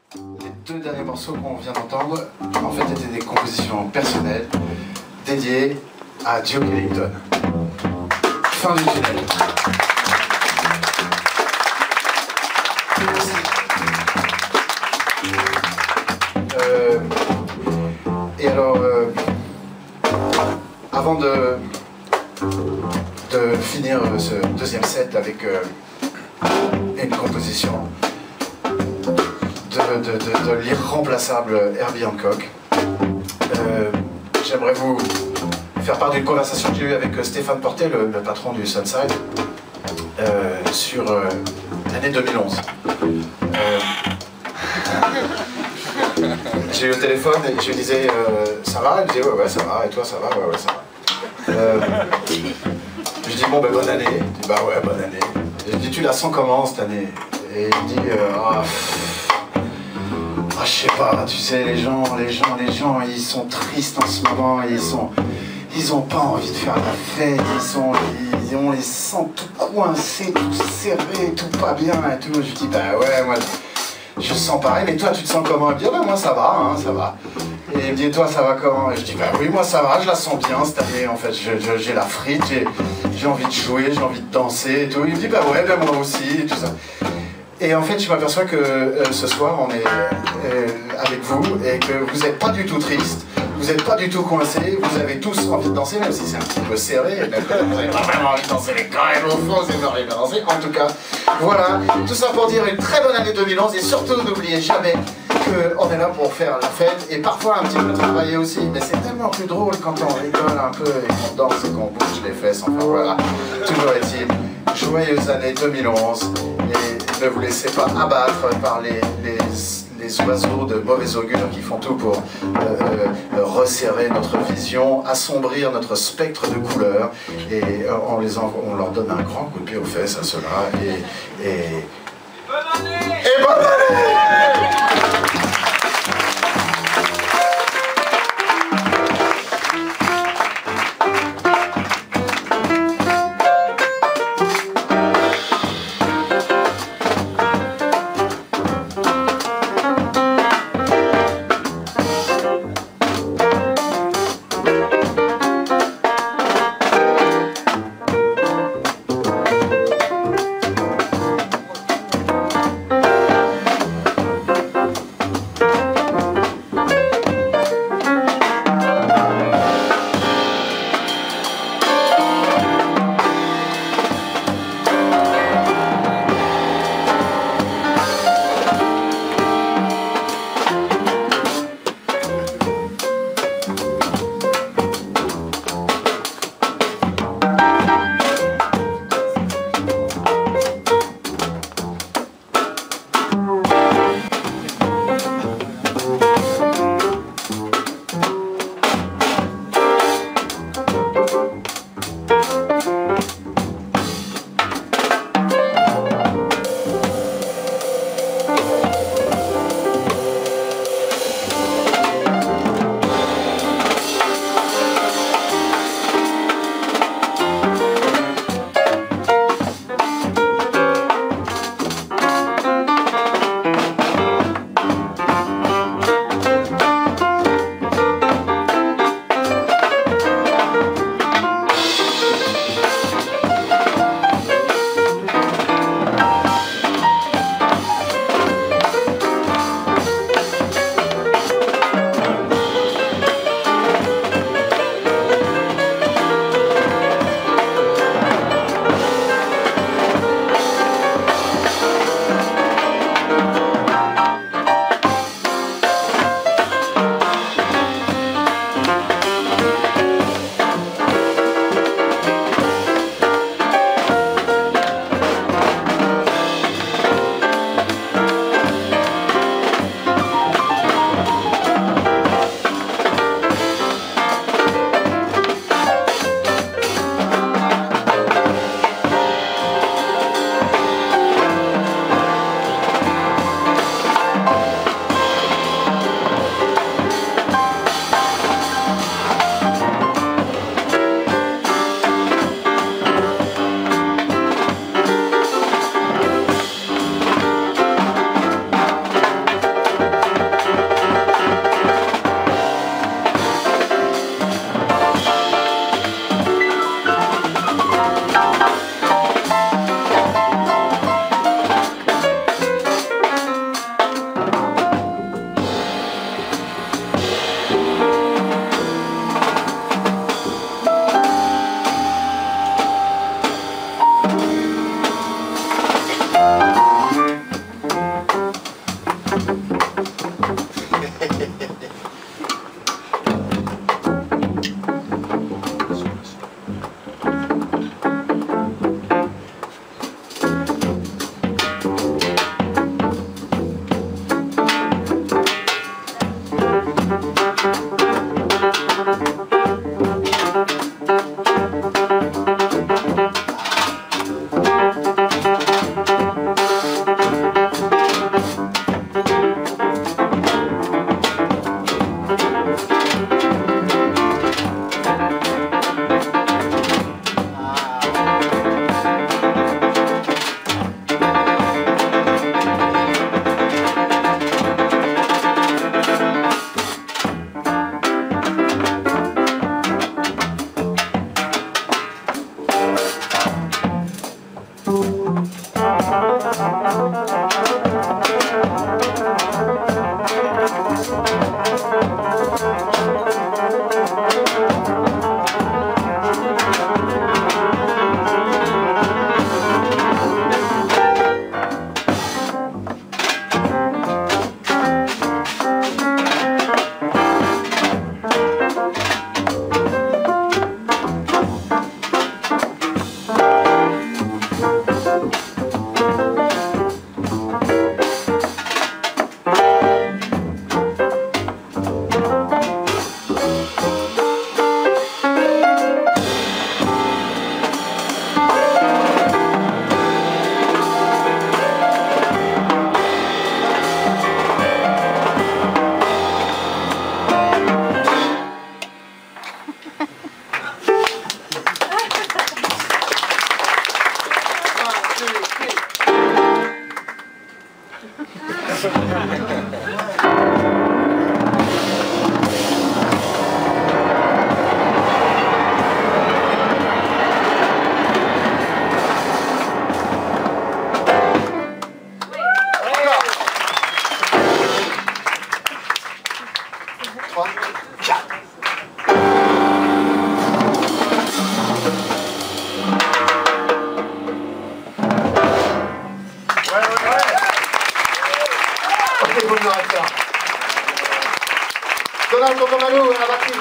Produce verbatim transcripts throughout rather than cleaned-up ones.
Les deux derniers morceaux qu'on vient d'entendre, en fait, étaient des compositions personnelles dédiées à Duke Ellington. Fin du tunnel. Euh, et alors, euh, avant de, de finir ce deuxième set avec euh, une composition de, de, de, de l'irremplaçable Herbie Hancock, euh, j'aimerais vous faire part d'une conversation que j'ai eue avec Stéphane Portet, le, le patron du Sunside, euh, sur euh, l'année deux mille onze. Euh, j'ai eu le téléphone et je lui disais euh, ça va? Il me disait ouais ouais ça va, et toi ça va? Ouais ouais ça va. Euh, je dis bon ben bonne année. Il dit bah ouais bonne année. Et je dis tu la sens comment cette année? Et il me dit euh, ah, ah je sais pas, tu sais les gens, les gens, les gens ils sont tristes en ce moment, ils sont, ils ont pas envie de faire la fête, ils sont, ils, on les sent tout coincés, tout serrés, tout pas bien et tout. Je dis bah ouais moi je sens pareil, mais toi tu te sens comment? Il me dit ah bah moi ça va, hein, ça va. Et il me dit toi ça va comment? Et je dis bah oui moi ça va, je la sens bien cette année en fait, j'ai la frite, j'ai envie de jouer, j'ai envie de danser et tout. Il me dit bah ouais bah moi aussi et tout ça. Et en fait je m'aperçois que euh, ce soir on est euh, avec vous et que vous n'êtes pas du tout triste, vous n'êtes pas du tout coincés, vous avez tous envie de danser, même si c'est un petit peu serré, vous n'avez pas vraiment envie de danser, mais quand même au fond vous avez envie de danser. En tout cas, voilà, tout ça pour dire une très bonne année deux mille onze et surtout n'oubliez jamais qu'on est là pour faire la fête et parfois un petit peu travailler aussi, mais c'est tellement plus drôle quand on rigole un peu et qu'on danse et qu'on bouge les fesses, enfin voilà, toujours est-il, joyeuse année deux mille onze et ne vous laissez pas abattre par les, les, les oiseaux de mauvais augure qui font tout pour euh, euh, resserrer notre vision, assombrir notre spectre de couleurs et euh, on, les en, on leur donne un grand coup de pied aux fesses à ceux-là et, et... Bonne année et bonne année. Donald Totomalou à la batterie.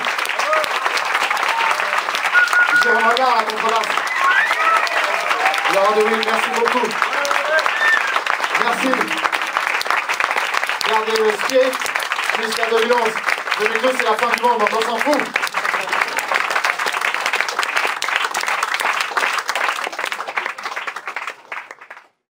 Michel Romagard à la contrebasse. Laurent de Ville, merci beaucoup. Merci. Gardez le pied. Ministère de Lyon. deux mille deux, c'est la fin du monde, on s'en fout.